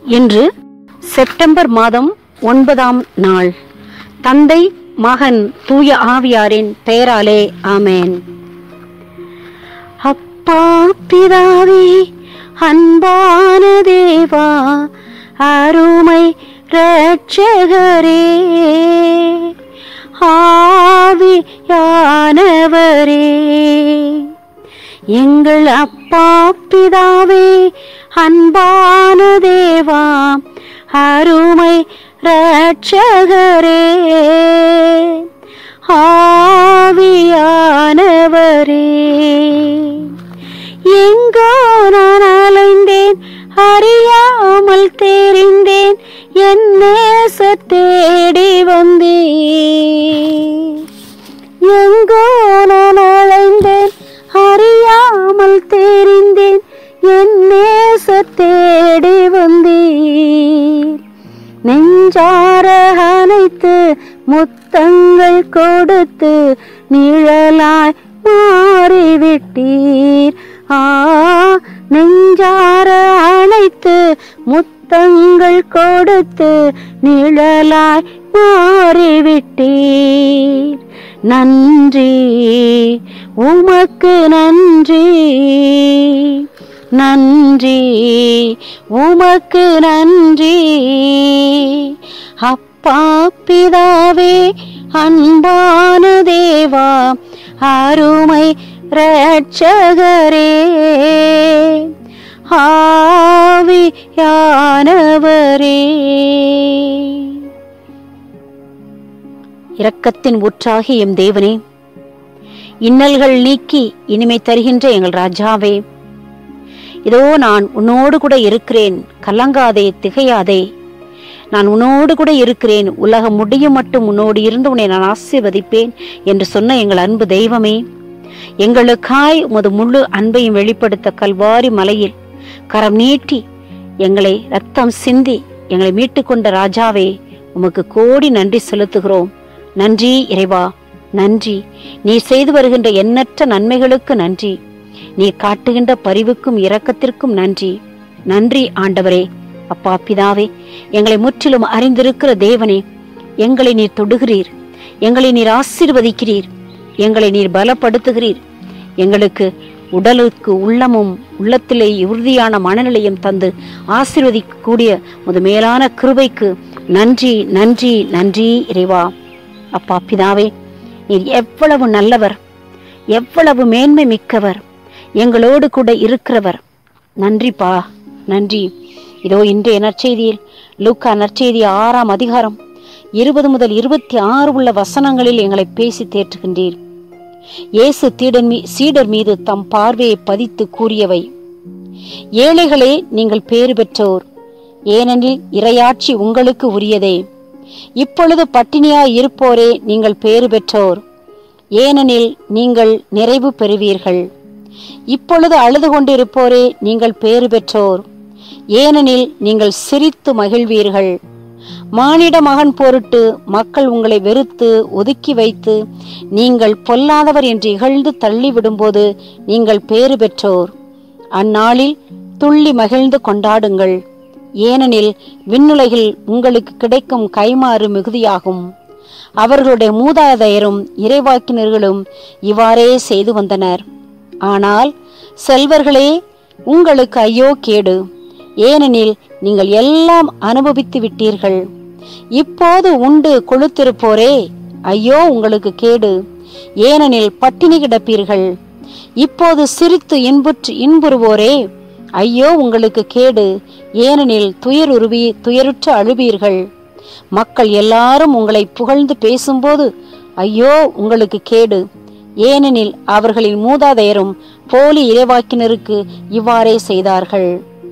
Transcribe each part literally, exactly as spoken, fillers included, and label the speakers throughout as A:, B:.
A: இன்று செப்டம்பர் மாதம் ஒன்பதாம் நாள். தந்தை, மகன், தூய ஆவியாரின் பெயராலே ஆமேன். அப்பா பிதாவே, அன்பான தேவா, அருமை இரட்சகரே, ஆவியானவரே, எங்கள் அப்பா பிதாவே, அன்பான தேவா, அருமை இரட்சகரே, ஆவியானவரே, எங்கோ நான் அலைந்தேன், அறியாமல் தெரிந்தேன், என் நேசர் தேடி வந்தேன். எங்கோ நான் அலைந்தேன், அறியாமல் தெரிந்தேன், என் நேசர் தேடி வந்தீர். நெஞ்சார அணைத்து முத்தங்கள் கொடுத்து நிழலாய் மாறிவிட்டீர். ஆ நெஞ்சார அணைத்து முத்தங்கள் கொடுத்து நிழலாய் மாறிவிட்டீர். நன்றி, உமக்கு நன்றி, நன்றி, உமக்கு நன்றி. அப்பா பிதாவே, அன்பான தேவா, அருமை இரட்சகரே, ஆவியானவரே. இரக்கத்தின் ஊற்றாகி எம் தேவனே, இன்னல்கள் நீக்கி இனிமை தருகின்ற எங்கள் ராஜாவே, இதோ நான் உன்னோடு கூட இருக்கிறேன், கலங்காதே, திகையாதே, நான் உன்னோடு கூட இருக்கிறேன், உலகம் முடியும் மட்டும் உன்னோடு இருந்து உன்னை நான் ஆசீர்வதிப்பேன் என்று சொன்ன எங்கள் அன்பு தெய்வமே, எங்களுக்காய் உமது முழு அன்பையும் வெளிப்படுத்த கல்வாரி மலையில் கரம் நீட்டி எங்களை ரத்தம் சிந்தி எங்களை மீட்டு கொண்ட ராஜாவே, உமக்கு கோடி நன்றி செலுத்துகிறோம். நன்றி இறைவா, நன்றி. நீ செய்து வருகின்ற எண்ணற்ற நன்மைகளுக்கு நன்றி. நீ காட்டுகின்ற பரிவுக்கும் இரக்கத்திற்கும் நன்றி. நன்றி ஆண்டவரே. அப்பா பிதாவே, எங்களை முற்றிலும் அறிந்திருக்கிற தேவனே, எங்களை நீர் தொடுகிறீர், எங்களை நீர் ஆசீர்வதிக்கிறீர், எங்களை நீர் பலப்படுத்துகிறீர். எங்களுக்கு உடலுக்கு உள்ளமும் உள்ளத்திலே உறுதியான மனநிலையும் தந்து ஆசீர்வதிக்கக்கூடிய முது மேலான கிருபைக்கு நன்றி, நன்றி, நன்றி இறைவா. அப்பா பிதாவே, நீர் எவ்வளவு நல்லவர், எவ்வளவு மேன்மை மிக்கவர், எங்களோடு கூட இருக்கிறவர். நன்றிப்பா, நன்றி. இதோ இன்றைய நற்செய்தியில் லூக்கா நற்செய்தி ஆறாம் அதிகாரம் இருபது முதல் இருபத்தி ஆறு உள்ள வசனங்களில் எங்களை பேசி தேற்றுகின்றீர். இயேசு தீடன் மீ சீடர் மீது தம் பார்வையை பதித்து கூறியவை: ஏழைகளே, நீங்கள் பேறு பெற்றோர், ஏனெனில் இறையாட்சி உங்களுக்கு உரியதே. இப்பொழுது பட்டினியாய் இருப்போரே, நீங்கள் பேறு பெற்றோர், ஏனெனில் நீங்கள் நிறைவு பெறுவீர்கள். இப்பொழுது அழுது கொண்டிருப்போரே, நீங்கள் பேறு பெற்றோர், ஏனெனில் நீங்கள் சிரித்து மகிழ்வீர்கள். மானிட மகன் பொருட்டு மக்கள் உங்களை வெறுத்து ஒதுக்கி வைத்து நீங்கள் பொல்லாதவர் என்று இகழ்ந்து தள்ளிவிடும்போது நீங்கள் பேறு பெற்றோர். அந்நாளில் துள்ளி மகிழ்ந்து கொண்டாடுங்கள், ஏனெனில் விண்ணுலகில் உங்களுக்கு கிடைக்கும் கைமாறு மிகுதியாகும். அவர்களுடைய மூதாதையரும் இறைவாக்கினர்களும் இவ்வாறே செய்து வந்தனர். ஆனால் செல்வர்களே, உங்களுக்கு ஐயோ கேடு, ஏனெனில் நீங்கள் எல்லாம் அனுபவித்து விட்டீர்கள். இப்போது உண்டு கொழுத்திருப்போரே, ஐயோ உங்களுக்கு கேடு, ஏனெனில் பட்டினி கிடப்பீர்கள். இப்போது சிரித்து இன்புற்று இன்புறுவோரே, ஐயோ உங்களுக்கு கேடு, ஏனெனில் துயருருவி துயருற்று அழுவீர்கள். மக்கள் எல்லாரும் உங்களை புகழ்ந்து பேசும்போது ஐயோ உங்களுக்கு கேடு, ஏனெனில் அவர்களின் மூதாதையரும் போலி இறைவாக்கினருக்கு இவ்வாறே செய்தார்கள்.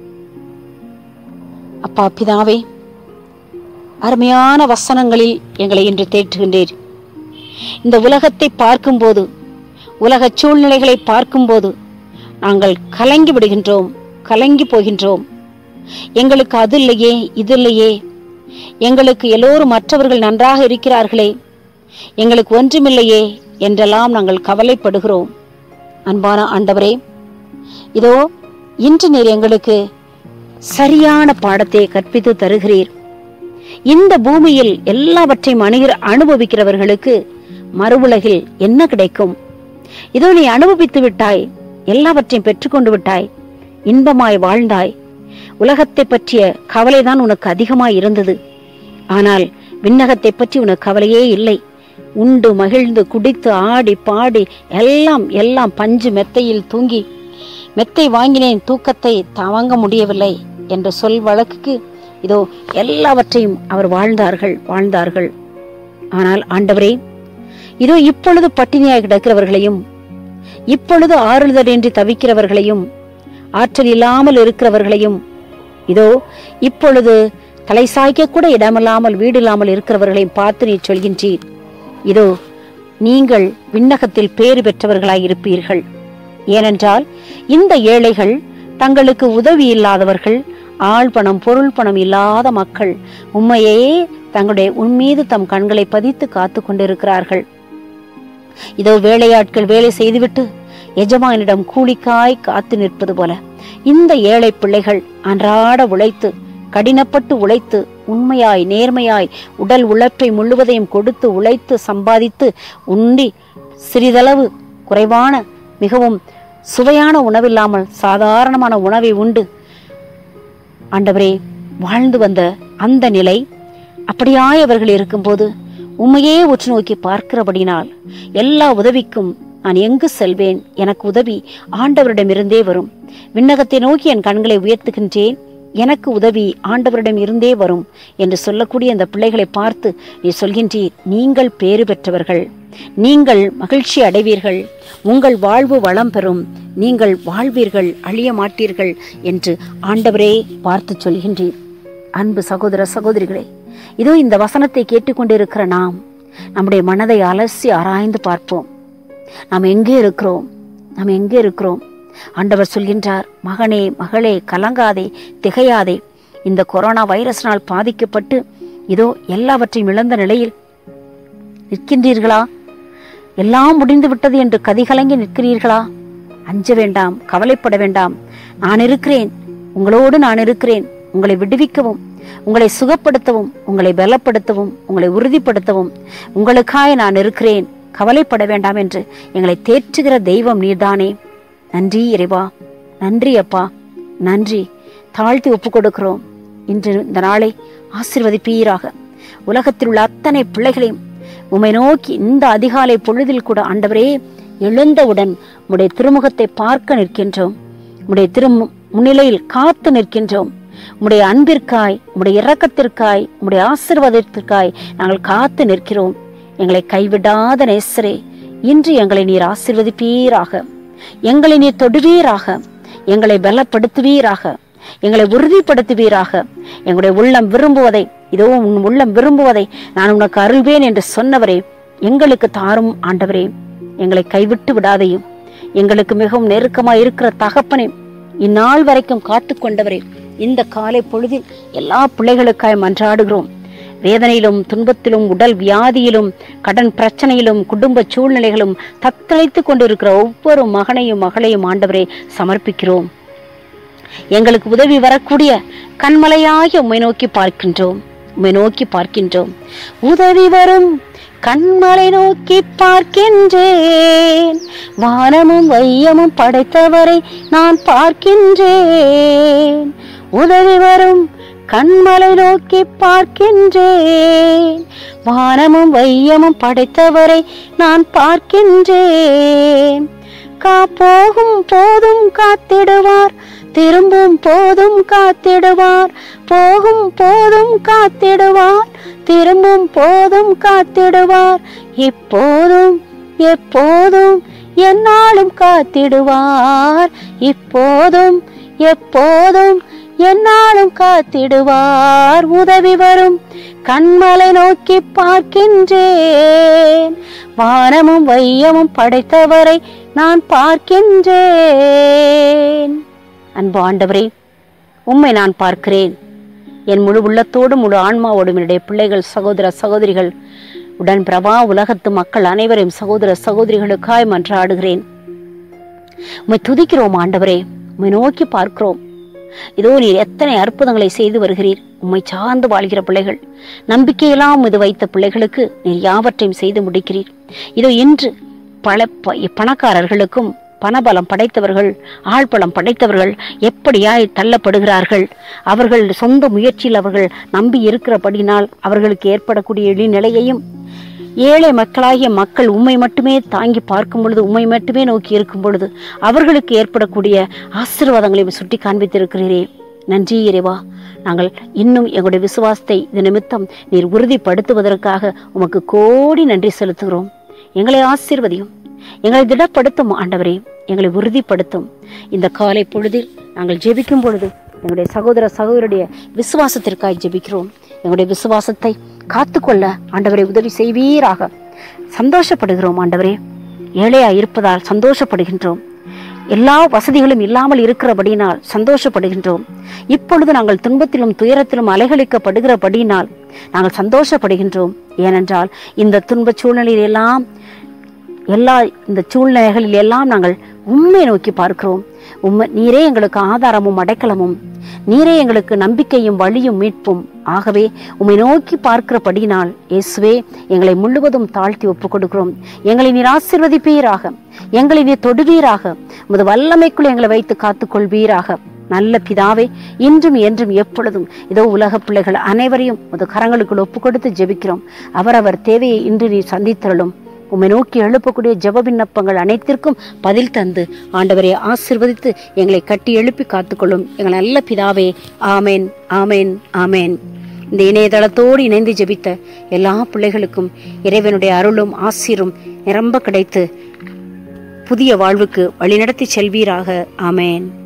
A: அப்பா பிதாவே, அருமையான வசனங்களில் எங்களை இன்று தேற்றுகின்றீர். இந்த உலகத்தை பார்க்கும்போது, உலக சூழ்நிலைகளை பார்க்கும்போது நாங்கள் கலங்கி விடுகின்றோம், கலங்கி போகின்றோம். எங்களுக்கு அது இல்லையே, இது இல்லையே, எங்களுக்கு எல்லோரும் மற்றவர்கள் நன்றாக இருக்கிறார்களே, எங்களுக்கு ஒன்றுமில்லையே என்றெல்லாம் நாங்கள் கவலைப்படுகிறோம். அன்பான ஆண்டவரே, இதோ இன்று நீர் எங்களுக்கு சரியான பாடத்தை கற்பித்து தருகிறீர். இந்த பூமியில் எல்லாவற்றையும் அணுகிற அனுபவிக்கிறவர்களுக்கு மறு உலகில் என்ன கிடைக்கும்? இதோ நீ அனுபவித்து விட்டாய், எல்லாவற்றையும் பெற்றுக்கொண்டு விட்டாய், இன்பமாய் வாழ்ந்தாய். உலகத்தை பற்றிய கவலைதான் உனக்கு அதிகமாய் இருந்தது. ஆனால் விண்ணகத்தை பற்றி உனக்கு கவலையே இல்லை. உண்டு மகிழ்ந்து குடித்து ஆடி பாடி எல்லாம் எல்லாம் பஞ்சு மெத்தையில் தூங்கி, மெத்தை வாங்கினேன் தூக்கத்தை தாங்க முடியவில்லை என்ற சொல் வழக்குக்கு இதோ எல்லாவற்றையும் அவர் வாழ்ந்தார்கள் வாழ்ந்தார்கள் ஆனால் ஆண்டவரே, இதோ இப்பொழுது பட்டினியாய் கிடக்கிறவர்களையும், இப்பொழுது ஆறுதலின்றி தவிக்கிறவர்களையும், ஆற்றல் இல்லாமல் இருக்கிறவர்களையும், இதோ இப்பொழுது தலை சாய்க்க கூட இடமில்லாமல் வீடு இல்லாமல் இருக்கிறவர்களையும் பார்த்து நீ சொல்கின்றீர், இதோ நீங்கள் விண்ணகத்தில் பேறு பெற்றவர்களாய் இருப்பீர்கள். ஏனென்றால் இந்த ஏழைகள், தங்களுக்கு உதவி இல்லாதவர்கள், ஆள் பணம் பொருள் பணம் இல்லாத மக்கள் உண்மையே தங்களுடைய உன்மீது தம் கண்களை பதித்து காத்து கொண்டிருக்கிறார்கள். இதோ வேலையாட்கள் வேலை செய்துவிட்டு எஜமானிடம் கூலிக்காய் காத்து நிற்பது போல இந்த ஏழை பிள்ளைகள் அன்றாட உழைத்து, கடினப்பட்டு உழைத்து, உண்மையாய் நேர்மையாய் உடல் உழைப்பை முழுவதையும் கொடுத்து உழைத்து சம்பாதித்து உண்டி சிறிதளவு குறைவான மிகவும் சுவையான உணவில்லாமல் சாதாரணமான உணவை உண்டு ஆண்டவரே வாழ்ந்து வந்த அந்த நிலை அப்படியாய் அவர்கள் இருக்கும்போது உண்மையே உற்று நோக்கி பார்க்கிறபடினால் எல்லா உதவிக்கும் நான் எங்கு செல்வேன்? எனக்கு உதவி ஆண்டவரிடமிருந்தே வரும். விண்ணகத்தை நோக்கி என் கண்களை உயர்த்துகின்றேன், எனக்கு உதவி ஆண்டவரிடம் இருந்தே வரும் என்று சொல்லக்கூடிய அந்த பிள்ளைகளை பார்த்து நீ சொல்கின்றீர், நீங்கள் பேறு பெற்றவர்கள், நீங்கள் மகிழ்ச்சி அடைவீர்கள், உங்கள் வாழ்வு வளம் பெறும், நீங்கள் வாழ்வீர்கள், அழிய மாட்டீர்கள் என்று ஆண்டவரே பார்த்து சொல்கின்றீர். அன்பு சகோதர சகோதரிகளே, இதோ இந்த வசனத்தை கேட்டுக்கொண்டிருக்கிற நாம் நம்முடைய மனதை அலசி ஆராய்ந்து பார்ப்போம். நாம் எங்கே இருக்கிறோம்? நாம் எங்கே இருக்கிறோம்? ஆண்டவர் சொல்கின்றார், மகனே மகளே கலங்காதே, திகையாதே. இந்த கொரோனா வைரஸ்னால் பாதிக்கப்பட்டு இதோ எல்லாவற்றையும் இழந்த நிலையில் நிற்கின்றீர்களா? எல்லாம் முடிந்து விட்டது என்று கதிகலங்கி நிற்கிறீர்களா? அஞ்ச வேண்டாம், கவலைப்பட வேண்டாம். நான் இருக்கிறேன், உங்களோடு நான் இருக்கிறேன். உங்களை விடுவிக்கவும், உங்களை சுகப்படுத்தவும், உங்களை பலப்படுத்தவும், உங்களை உறுதிப்படுத்தவும் உங்களுக்காய் நான் இருக்கிறேன். கவலைப்பட வேண்டாம் என்று எங்களை தேற்றுகிற தெய்வம் நீர்தானே. நன்றி இறைவா, நன்றி அப்பா, நன்றி. தாழ்த்தி ஒப்பு கொடுக்கிறோம். இன்று இந்த நாளை ஆசீர்வதிப்பீராக. உலகத்தில் உள்ள அத்தனை பிள்ளைகளையும் உம்மை நோக்கி இந்த அதிகாலை பொழுதில் கூட ஆண்டவரே எழுந்தவுடன் உம்முடைய திருமுகத்தை பார்க்க நிற்கின்றோம். உம்முடைய திரு முன்னிலையில் காத்து நிற்கின்றோம். உம்முடைய அன்பிற்காய், உம்முடைய இரக்கத்திற்காய், உம்முடைய ஆசீர்வாதத்திற்காய் நாங்கள் காத்து நிற்கிறோம். எங்களை கைவிடாத நேசரே, இன்று எங்களை நீர் ஆசீர்வதிப்பீராக, எங்களை நீர் தொடுவீராக, எங்களை பலப்படுத்துவீராக, எங்களை உறுதிப்படுத்துவீராக. எங்களுடைய உள்ளம் விரும்புவதை, இதோ உன் உள்ளம் விரும்புவதை நான் உனக்கு அருள்வேன் என்று சொன்னவரே, எங்களுக்கு தாரும் ஆண்டவரே. எங்களை கைவிட்டு விடாதையும், எங்களுக்கு மிகவும் நெருக்கமாய் இருக்கிற தகப்பனே, இந்நாள் வரைக்கும் காத்து கொண்டவரே, இந்த காலை பொழுதில் எல்லா பிள்ளைகளுக்காய் மன்றாடுகிறோம். வேதனையிலும் துன்பத்திலும் உடல் வியாதியிலும் கடன் பிரச்சனையிலும் குடும்ப சூழ்நிலைகளும் தத்தளித்துக் கொண்டிருக்கிற ஒவ்வொரு மகனையும் மகளையும் ஆண்டவரே சமர்ப்பிக்கிறோம். எங்களுக்கு உதவி வரக்கூடிய கண்மலையாகி உம்மை நோக்கி பார்க்கின்றோம், உம்மை நோக்கி பார்க்கின்றோம். உதவி வரும் கண்மலை நோக்கி பார்க்கின்றேன், வானமும் வையமும் படைத்தவரை நான் பார்க்கின்றேன். உதவி வரும் கண்மலை நோக்கி பார்க்கின்றேன், வானமும் வையமும் படைத்தவரை நான் பார்க்கின்றேன். கா போகும் போதும் காத்திடுவார், திரும்பும் போதும் காத்திடுவார், போகும் போதும் காத்திடுவார், திரும்பும் போதும் காத்திடுவார். இப்போதும் எப்போதும் என்னாலும் காத்திடுவார், இப்போதும் எப்போதும் என்னாலும் காத்திடுவார். உதவி வரும் கண்மலை நோக்கி பார்க்கின்றேன், வானமும் வையமும் படைத்தவரை நான் பார்க்கின்றேன். அன்பு ஆண்டவரே, உம்மை நான் பார்க்கிறேன். என் முழு உள்ளத்தோடு முழு ஆன்மாவோடும் என்னுடைய பிள்ளைகள் சகோதர சகோதரிகள் உடன் பிரபா உலகத்து மக்கள் அனைவரையும் சகோதர சகோதரிகளுக்காய் மன்றாடுகிறேன். உம்மை துதிக்கிறோம் ஆண்டவரே, உம்மை நோக்கி பார்க்கிறோம். இதோ நீர் எத்தனை அற்புதங்களை செய்து வருகிறீர். உம்மை சார்ந்து வாழ்கிற பிள்ளைகள், நம்பிக்கையெல்லாம் இது வைத்த பிள்ளைகளுக்கு நீர் யாவற்றையும் செய்து முடிக்கிறீர். இதோ இன்று பல பணக்காரர்களுக்கும் பணபலம் படைத்தவர்கள், ஆழ்பலம் படைத்தவர்கள் எப்படியாய் தள்ளப்படுகிறார்கள். அவர்கள் சொந்த முயற்சியில் அவர்கள் நம்பி இருக்கிறபடினால் அவர்களுக்கு ஏற்படக்கூடிய இழிநிலையையும், ஏழை மக்களாகிய மக்கள் உம்மை மட்டுமே தாங்கி பார்க்கும் பொழுது, உம்மை மட்டுமே நோக்கி இருக்கும் பொழுது அவர்களுக்கு ஏற்படக்கூடிய ஆசீர்வாதங்களையும் சுட்டி காண்பித்திருக்கிறீரே. நன்றி இறைவா. நாங்கள் இன்னும் எங்களுடைய விசுவாசத்தை இது நிமித்தம் நீர் உறுதிப்படுத்துவதற்காக உமக்கு கோடி நன்றி செலுத்துகிறோம். எங்களை ஆசீர்வதியும், எங்களை திடப்படுத்தும் ஆண்டவரே, எங்களை உறுதிப்படுத்தும். இந்த காலை பொழுதில் நாங்கள் ஜெபிக்கும் பொழுது எங்களுடைய சகோதர சகோதரருடைய விசுவாசத்திற்காக ஜெபிக்கிறோம். எங்களுடைய விசுவாசத்தை காத்துக்கொள்ள ஆண்டவரை உதவி செய்வீராக. சந்தோஷப்படுகிறோம் ஆண்டவரே, ஏழையா இருப்பதால் சந்தோஷப்படுகின்றோம். எல்லா வசதிகளும் இல்லாமல் இருக்கிறபடினால் சந்தோஷப்படுகின்றோம். இப்பொழுது நாங்கள் துன்பத்திலும் துயரத்திலும் அலைகழிக்கப்படுகிறபடினால் நாங்கள் சந்தோஷப்படுகின்றோம். ஏனென்றால் இந்த துன்ப சூழ்நிலையில் எல்லாம் எல்லா இந்த சூழ்நிலைகளில் எல்லாம் நாங்கள் உண்மை நோக்கி பார்க்கிறோம். உண்மை நீரே எங்களுக்கு ஆதாரமும் அடைக்கலமும், நீரே எங்களுக்கு நம்பிக்கையும் வழியும் மீட்பும். ஆகவே உம்மை நோக்கி பார்க்கிறபடினால் இயேசுவே எங்களை முழுவதும் தாழ்த்தி ஒப்புக் கொடுக்கிறோம். எங்களை நீர் ஆசீர்வதிப்பீராக, எங்களை நீர் தொடுவீராக, உமது வல்லமைக்குள் எங்களை வைத்து காத்துக்கொள்வீராக. நல்ல பிதாவே, இன்றும் என்றும் எப்பொழுதும் இதோ உலக பிள்ளைகள் அனைவரையும் உமது கரங்களுக்குள் ஒப்புக் கொடுத்து ஜெபிக்கிறோம். அவரவர் தேவையை இன்று நீர் சந்தித்தருளும். உம்மை நோக்கி எழுப்பக்கூடிய ஜெப விண்ணப்பங்கள் அனைத்திற்கும் பதில் தந்து ஆண்டவரை ஆசீர்வதித்து எங்களை கட்டி எழுப்பி காத்துக்கொள்ளும் எங்கள் நல்ல பிதாவே. ஆமேன், ஆமேன், ஆமேன். இந்த இணையதளத்தோடு இணைந்து ஜெபித்த எல்லா பிள்ளைகளுக்கும் இறைவனுடைய அருளும் ஆசீரும் நிரம்ப கிடைத்து புதிய வாழ்வுக்கு வழிநடத்தி செல்வீராக. ஆமேன்.